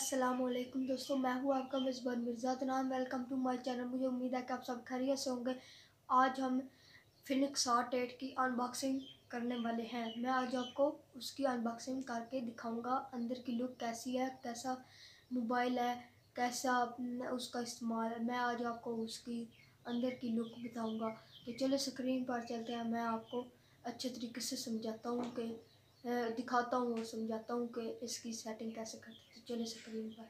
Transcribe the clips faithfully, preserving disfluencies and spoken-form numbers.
अस्सलामुअलैकुम दोस्तों, मैं हूँ आपका मेज़बान Mirza Tanam. Welcome to my channel. मुझे उम्मीद है कि आप सब खैरियत से होंगे। आज हम फिनिक्स हॉट एट की अनबॉक्सिंग करने वाले हैं। मैं आज आपको उसकी अनबॉक्सिंग करके दिखाऊंगा, अंदर की लुक कैसी है, कैसा मोबाइल है, कैसा उसका इस्तेमाल है। मैं आज आपको उसकी अंदर की लुक बताऊँगा। तो चलिए स्क्रीन पर चलते हैं। मैं आपको अच्छे तरीके से समझाता हूँ कि दिखाता हूँ और समझाता हूँ कि इसकी सेटिंग कैसे करते हैं। तो चलिए स्क्रीन पर।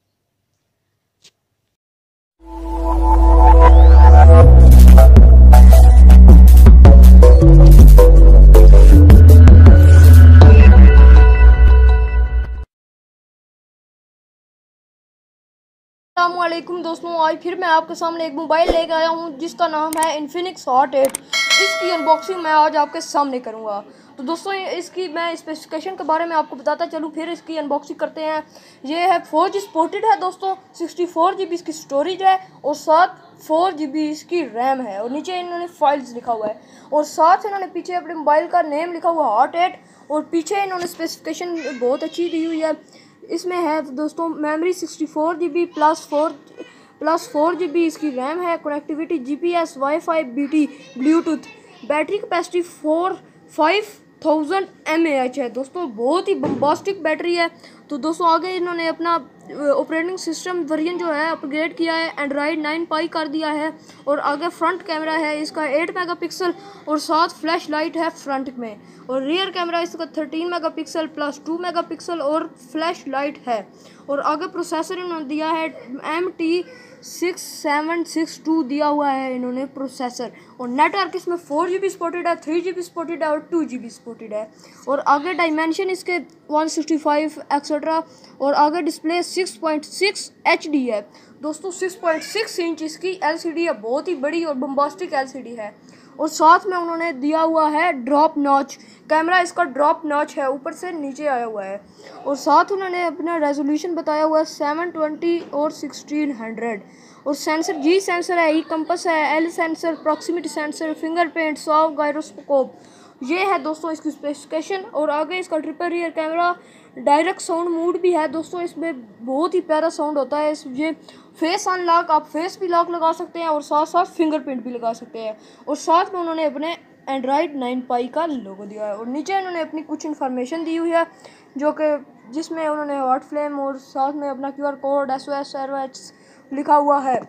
अस्सलामुअलैकुम दोस्तों, आज फिर मैं आपके सामने एक मोबाइल लेकर आया हूँ जिसका नाम है इन्फिनिक्स हॉट एट। इसकी अनबॉक्सिंग मैं आज आपके सामने करूँगा। तो दोस्तों इसकी मैं स्पेसिफिकेशन के बारे में आपको बताता चलूँ, फिर इसकी अनबॉक्सिंग करते हैं। ये है फोर जी सपोर्टेड है दोस्तों, सिक्सटी फोर जी बी इसकी स्टोरेज है और साथ फोर जी बी इसकी रैम है और नीचे इन्होंने फाइल्स लिखा हुआ है और साथ इन्होंने पीछे अपने मोबाइल का नेम लिखा हुआ है हॉट एट और पीछे इन्होंने स्पेसिफिकेशन बहुत अच्छी दी हुई है। इसमें है तो दोस्तों memory sixty four G B plus four plus four G B इसकी रैम है। Connectivity G P S WiFi B T Bluetooth. Battery capacity four five thousand M A H है दोस्तों, बहुत ही बम्बास्टिक बैटरी है। तो दोस्तों आगे इन्होंने अपना ऑपरेटिंग सिस्टम वर्जन जो है अपग्रेड किया है, एंड्रॉयड नाइन पाई कर दिया है और आगे फ्रंट कैमरा है इसका एट मेगापिक्सल और साथ फ्लैश लाइट है फ्रंट में और रियर कैमरा इसका thirteen megapixel plus two megapixel और फ्लैश लाइट है और आगे प्रोसेसर इन्होंने दिया है M T six seven six two दिया हुआ है इन्होंने प्रोसेसर और नेटवर्क इसमें फोर जी बी सपोर्टेड है, थ्री जी बी सपोर्टेड है और टू जी बी सपोर्टेड है और आगे डायमेंशन इसके वन सिक्सटी फाइव एक्सेट्रा और आगे display six point six H D है दोस्तों। सिक्स पॉइंट सिक्स इंच इसकी एल सी डी है, बहुत ही बड़ी और बम्बास्टिक एल सी डी है और साथ में उन्होंने दिया हुआ है ड्रॉप नॉच। कैमरा इसका ड्रॉप नॉच है, ऊपर से नीचे आया हुआ है और साथ उन्होंने अपना रेजोल्यूशन बताया हुआ है सेवन ट्वेंटी और सिक्सटीन हंड्रेड और सेंसर जी सेंसर है, ई कंपस है, L sensor, proximity sensor, fingerprint, soft gyroscope. ये है दोस्तों इसकी स्पेसिफिकेशन और आगे इसका triple rear camera, direct sound mode भी है दोस्तों, इसमें बहुत ही प्यारा साउंड होता है। इस ये फेस अनलॉक, आप फेस भी लॉक लगा सकते हैं और साथ साथ फिंगरप्रिंट भी लगा सकते हैं और साथ में उन्होंने अपने एंड्रॉयड नाइन पाई का लोगो दिया है और नीचे उन्होंने अपनी कुछ इन्फॉर्मेशन दी हुई है जो कि जिसमें उन्होंने हॉट फ्लेम और साथ में अपना Q R code, S O S, R O H लिखा हुआ है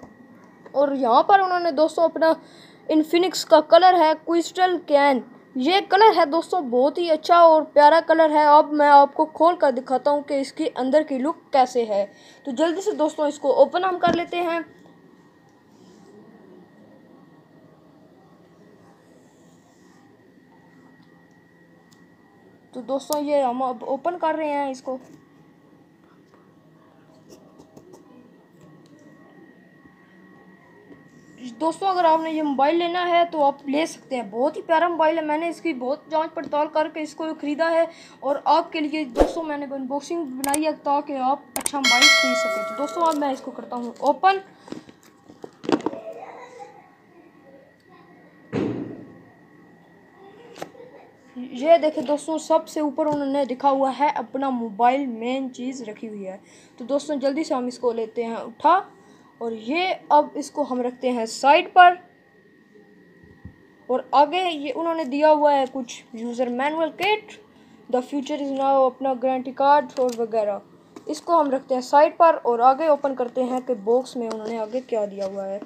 और यहाँ पर उन्होंने दोस्तों अपना इन्फिनिक्स का कलर है क्रिस्टल कैन। ये कलर है दोस्तों बहुत ही अच्छा और प्यारा कलर है। अब मैं आपको खोल कर दिखाता हूँ कि इसकी अंदर की लुक कैसे है। तो जल्दी से दोस्तों इसको ओपन हम कर लेते हैं। तो दोस्तों ये हम अब ओपन कर रहे हैं इसको। दोस्तों अगर आपने ये मोबाइल लेना है तो आप ले सकते हैं, बहुत ही प्यारा मोबाइल है। मैंने इसकी बहुत जांच पड़ताल करके इसको ख़रीदा है और आपके लिए दोस्तों मैंने अनबॉक्सिंग बनाई है ताकि आप अच्छा मोबाइल खरीद सकें। तो दोस्तों अब मैं इसको करता हूँ ओपन। ये देखें दोस्तों, सबसे ऊपर उन्होंने लिखा हुआ है अपना मोबाइल, मेन चीज़ रखी हुई है। तो दोस्तों जल्दी से हम इसको लेते हैं उठा और ये अब इसको हम रखते हैं साइड पर और आगे ये उन्होंने दिया हुआ है कुछ user manual kit, the future is now, अपना गारंटी कार्ड और वगैरह। इसको हम रखते हैं साइड पर और आगे ओपन करते हैं कि बॉक्स में उन्होंने आगे क्या दिया हुआ है।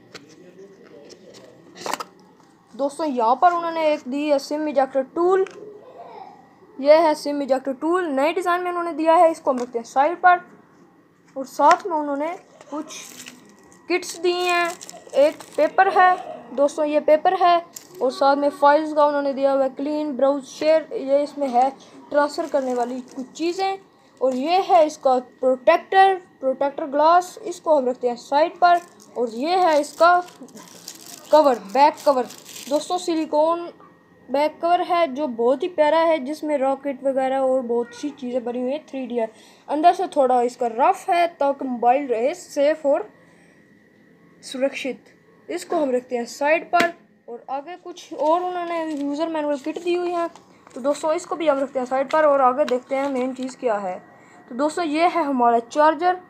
दोस्तों यहाँ पर उन्होंने एक दी है सिम इजेक्टर टूल। यह है सिम इजेक्टर टूल, नए डिज़ाइन में उन्होंने दिया है। इसको हम रखते हैं साइड पर और साथ में उन्होंने कुछ किट्स दी हैं। एक पेपर है दोस्तों, ये पेपर है और साथ में फाइल्स का उन्होंने दिया हुआ है क्लीन ब्राउज शेयर। ये इसमें है ट्रांसफ़र करने वाली कुछ चीज़ें और ये है इसका प्रोटेक्टर प्रोटेक्टर ग्लास। इसको हम रखते हैं साइड पर और ये है इसका कवर, बैक कवर दोस्तों, सिलिकॉन बैक कवर है जो बहुत ही प्यारा है, जिसमें रॉकेट वगैरह और बहुत सी चीज़ें बनी हुई है। थ्री डी है, अंदर से थोड़ा इसका रफ है ताकि मोबाइल रहे सेफ और सुरक्षित। इसको हम रखते हैं साइड पर और आगे कुछ और उन्होंने यूज़र मैनुअल किट दी हुई है। तो दोस्तों इसको भी हम रखते हैं साइड पर और आगे देखते हैं मेन चीज़ क्या है। तो दोस्तों ये है हमारा चार्जर।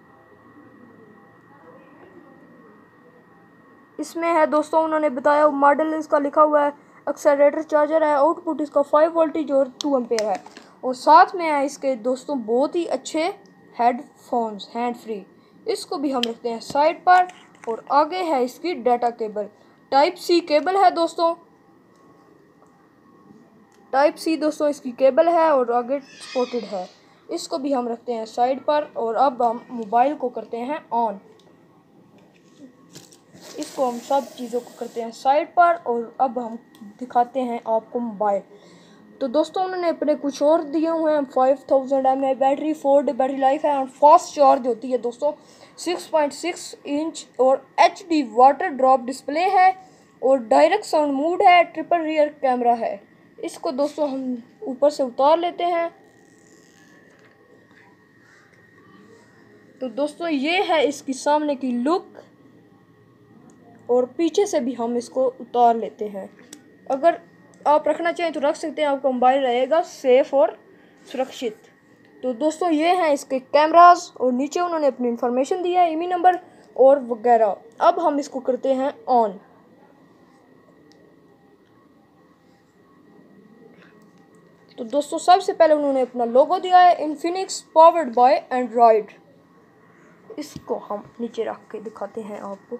इसमें है दोस्तों, उन्होंने बताया मॉडल इसका लिखा हुआ है एक्सेलरेटर चार्जर है। आउटपुट इसका फाइव वोल्टेज और टू एम्पेयर है। और साथ में है इसके दोस्तों बहुत ही अच्छे हेडफोन्स हैंड फ्री। इसको भी हम रखते हैं साइड पर। और आगे है इसकी data cable, type C cable है दोस्तों, टाइप सी दोस्तों इसकी केबल है और आगे सपोर्टेड है। इसको भी हम रखते हैं साइड पर। और अब हम मोबाइल को करते हैं ऑन। इसको हम सब चीज़ों को करते हैं साइड पर। और अब हम दिखाते हैं आपको मोबाइल। तो दोस्तों उन्होंने अपने कुछ और दिए हुए हैं। Five thousand M A battery, four day battery life है और फास्ट चार्ज होती है दोस्तों। सिक्स पॉइंट सिक्स इंच और H D water drop display है और डायरेक्ट साउंड मोड है। ट्रिपल रियर कैमरा है। इसको दोस्तों हम ऊपर से उतार लेते हैं। तो दोस्तों ये है इसकी सामने की लुक और पीछे से भी हम इसको उतार लेते हैं। अगर आप रखना चाहें तो रख सकते हैं, आपका मोबाइल रहेगा सेफ और सुरक्षित। तो दोस्तों ये हैं इसके कैमरास और नीचे उन्होंने अपनी इंफॉर्मेशन दी है, ईमेल नंबर और वगैरह। अब हम इसको करते हैं ऑन। तो दोस्तों सबसे पहले उन्होंने अपना लोगो दिया है, इन्फिनिक्स पावर्ड बाय एंड्रॉयड। इसको हम नीचे रख के दिखाते हैं आपको।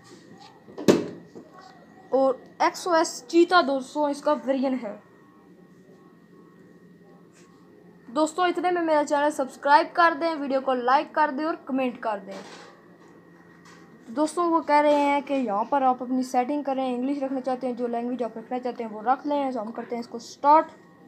और एक्स ओ एस चीता दोस्तों इसका वेरिएंट है। दोस्तों इतने में मेरा चैनल सब्सक्राइब कर दें, वीडियो को लाइक कर दें और कमेंट कर दें। दोस्तों वो कह रहे हैं कि यहाँ पर आप अपनी सेटिंग करें, इंग्लिश रखना चाहते हैं, जो लैंग्वेज आप रखना चाहते हैं वो रख लें। तो हम करते हैं इसको स्टार्ट।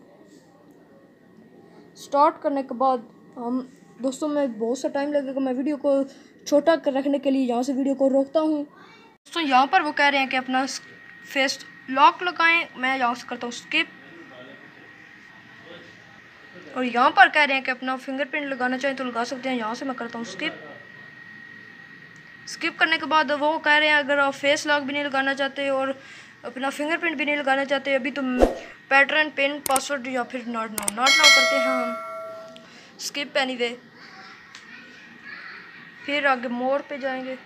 स्टार्ट करने के बाद हम दोस्तों में बहुत सा टाइम लगेगा, मैं वीडियो को छोटा कर रखने के लिए यहाँ से वीडियो को रोकता हूँ। दोस्तों यहाँ पर वो कह रहे हैं कि अपना फेस लॉक लगाएं, मैं यहाँ से करता हूँ स्किप। और यहाँ पर कह रहे हैं कि अपना फिंगरप्रिंट लगाना चाहें तो लगा सकते हैं, यहाँ से मैं करता हूँ स्किप। स्किप करने के बाद वो कह रहे हैं अगर आप फेस लॉक भी नहीं लगाना चाहते और अपना फिंगरप्रिंट भी नहीं लगाना चाहते अभी, तो पैटर्न पिन पासवर्ड या फिर नॉट नाउ नॉट नाउ करते हैं हम। स्किप एनीवे, फिर आगे मोर पे जाएंगे।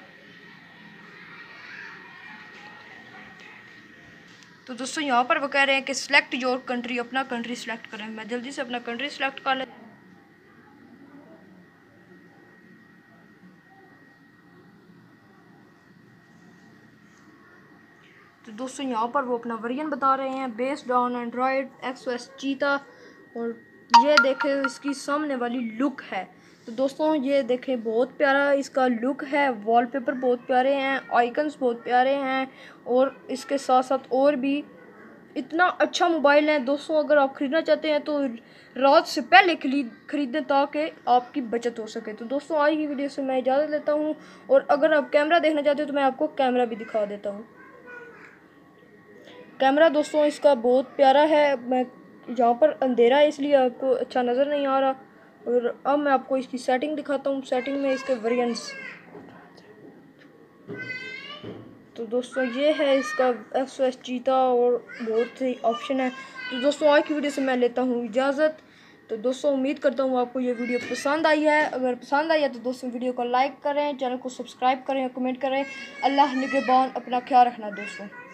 तो दोस्तों यहाँ पर वो कह रहे हैं कि सिलेक्ट योर कंट्री, अपना कंट्री सिलेक्ट करें। मैं जल्दी से अपना कंट्री सिलेक्ट कर ले। तो दोस्तों यहाँ पर वो अपना वेरिएंट बता रहे हैं, based on Android X O S Cheetah. और ये देखें इसकी सामने वाली लुक है। तो दोस्तों ये देखें बहुत प्यारा इसका लुक है, वॉलपेपर बहुत प्यारे हैं, आइकन्स बहुत प्यारे हैं और इसके साथ साथ और भी इतना अच्छा मोबाइल है दोस्तों। अगर आप ख़रीदना चाहते हैं तो रात से पहले खरीद खरीदें ताकि आपकी बचत हो सके। तो दोस्तों आज की वीडियो से मैं इजाज़त लेता हूँ। और अगर आप कैमरा देखना चाहते हो तो मैं आपको कैमरा भी दिखा देता हूँ। कैमरा दोस्तों इसका बहुत प्यारा है। मैं यहाँ पर अंधेरा है इसलिए आपको अच्छा नज़र नहीं आ रहा। और अब मैं आपको इसकी सेटिंग दिखाता हूँ। सेटिंग में इसके वेरिएंट्स, तो दोस्तों ये है इसका एक्स ओ एस चीता और बहुत से ऑप्शन है। तो दोस्तों आज की वीडियो से मैं लेता हूँ इजाज़त। तो दोस्तों उम्मीद करता हूँ आपको ये वीडियो पसंद आई है। अगर पसंद आई है तो दोस्तों वीडियो को लाइक करें, चैनल को सब्सक्राइब करें और कमेंट करें। अल्लाह निगहबान, अपना ख्याल रखना दोस्तों।